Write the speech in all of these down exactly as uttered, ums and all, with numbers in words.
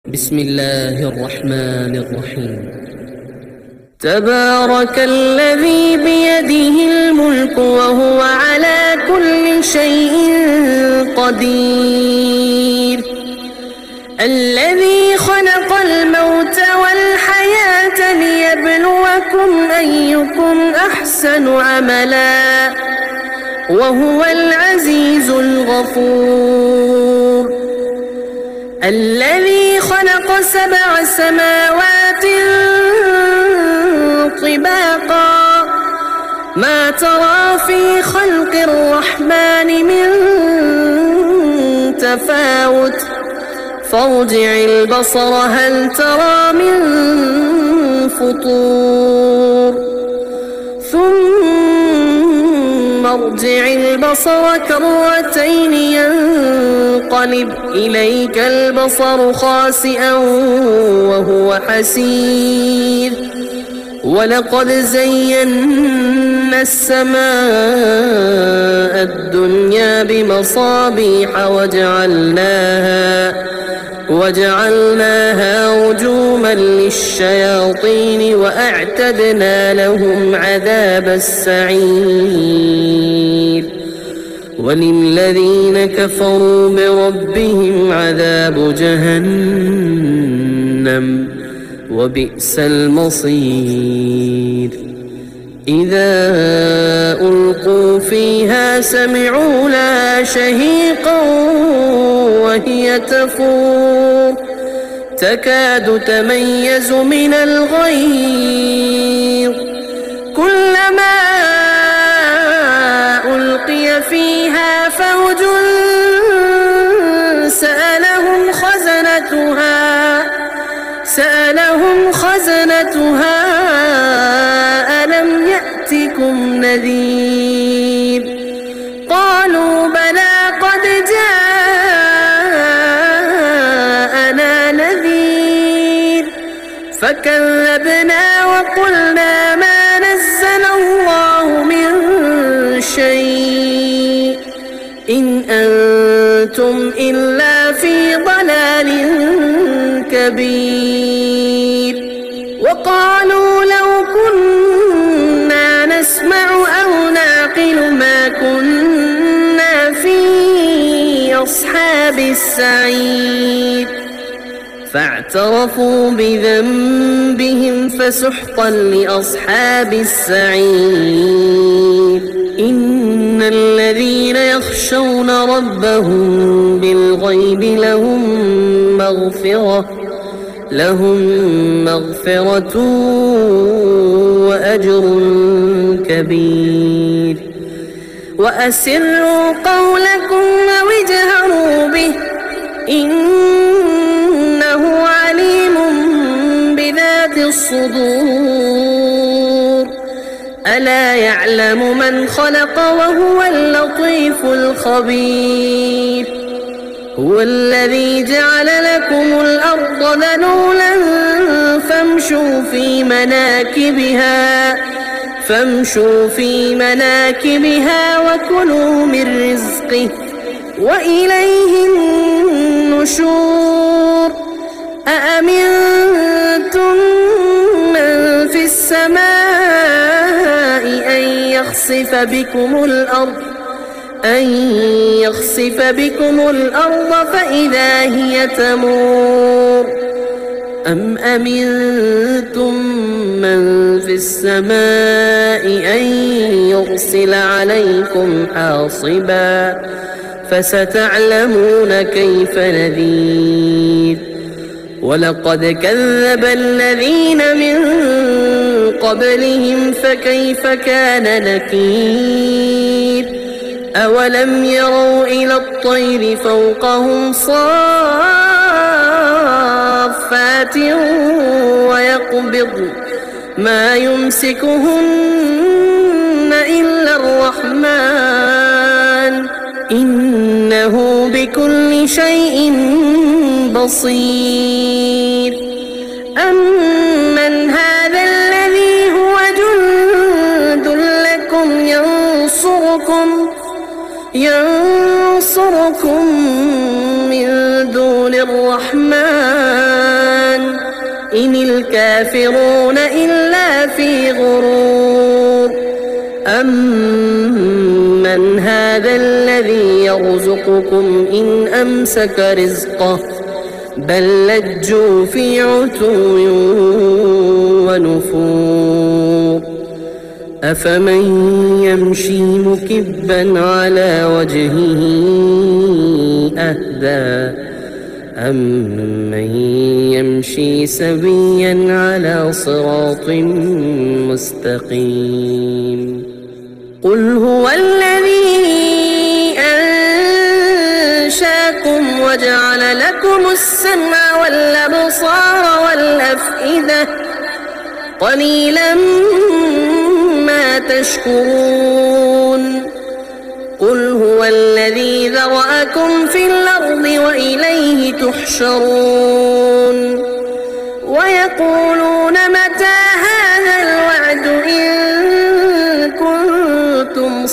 بسم الله الرحمن الرحيم. تبارك الذي بيده الملك وهو على كل شيء قدير، الذي خلق الموت والحياة ليبلوكم أيكم أحسن عملا وهو العزيز الغفور، الذي خلق سبع سماوات طباقا ما ترى في خلق الرحمن من تفاوت فارجع البصر هل ترى من فطور ثم ارجع البصر كرتين ينقلب إليك البصر خاسئا وهو حسير، ولقد زينا السماء الدنيا بمصابيح وجعلناها وجعلناها رجوما للشياطين وأعتدنا لهم عذاب السعير، وللذين كفروا بربهم عذاب جهنم وبئس المصير. إذا ألقوا فيها سمعوا لها شهيقا وهي تفور تكاد تميز من الغيظ، كلما ألقي فيها فوج سألهم خزنتها سألهم خزنتها ألم يأتكم نذير، قالوا بلى قد جاءنا نذير فكذبنا وقلنا ما نزل الله من شيء إن أنتم إلا في ضلال كبير، وقالوا لو كنا نسمع أو نعقل ما كنا في أصحاب السعير، فاعترفوا بذنبهم فسحقا لأصحاب السعير. إن الذين يخشون ربهم بالغيب لهم مغفرة لهم مغفرة وأجر كبير. وأسروا قولكم أو اجهروا به إنه عليم بذات الصدور، ألا يعلم من خلق وهو اللطيف الخبير. هو الذي جعل لكم الأرض ذلولا فامشوا في مناكبها فامشوا في مناكبها وكلوا من رزقه وإليه النشور. أأمنتم من في السماء أن يخسف بكم الأرض أن يخسف بكم الأرض فإذا هي تمور، أم أمنتم من في السماء أن يرسل عليكم حاصبا فستعلمون كيف نذير. ولقد كذب الذين من قبلهم فكيف كان نكير. أولم يروا إلى الطير فوقهم صافات ويقبض ما يمسكهن إلا الرحمن إنه بكل شيء بصير. أمن هذا الذي هو جند لكم ينصركم ينصركم من دون الرحمن إن الكافرون إلا في غرور أمن هذا الذي يرزقكم إن أمسك رزقه بل لجوا في عتو ونفور أفمن يمشي مكبا على وجهه أهدى أمن يمشي سويا على صراط مستقيم قل هو الذي أنشاكم وجعل لكم السمع والأبصار والأفئدة قليلا ما تشكرون قل هو الذي ذرأكم في الأرض وإليه تحشرون ويقولون متى هذا الوعد إن كنتم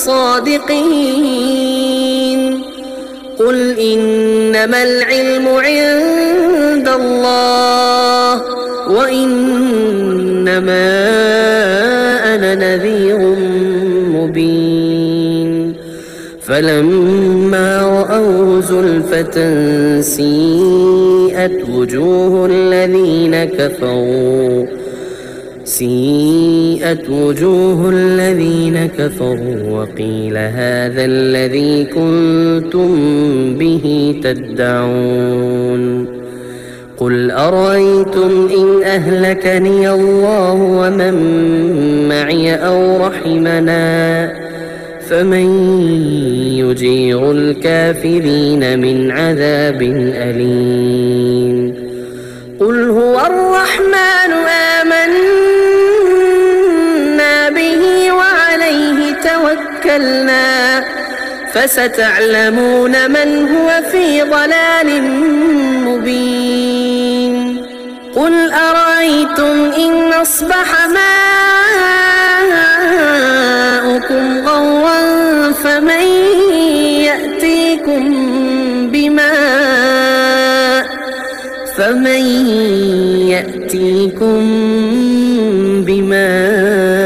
صادقين قل إنما العلم عند الله وإنما أنا نذير مبين فلما رأوه زلفة سيئت وجوه الذين كفروا سيئت وجوه الذين كفروا وقيل هذا الذي كنتم به تدعون قل أرأيتم إن أهلكني الله ومن معي أو رحمنا فمن يجير الكافرين من عذاب أليم قل هو الرحمن آمنا به وعليه توكلنا فستعلمون من هو في ضلال مبين قل أرأيتم إن أصبح ماؤكم غورا فمن يأتيكم بماء فمن يأتيكم بماء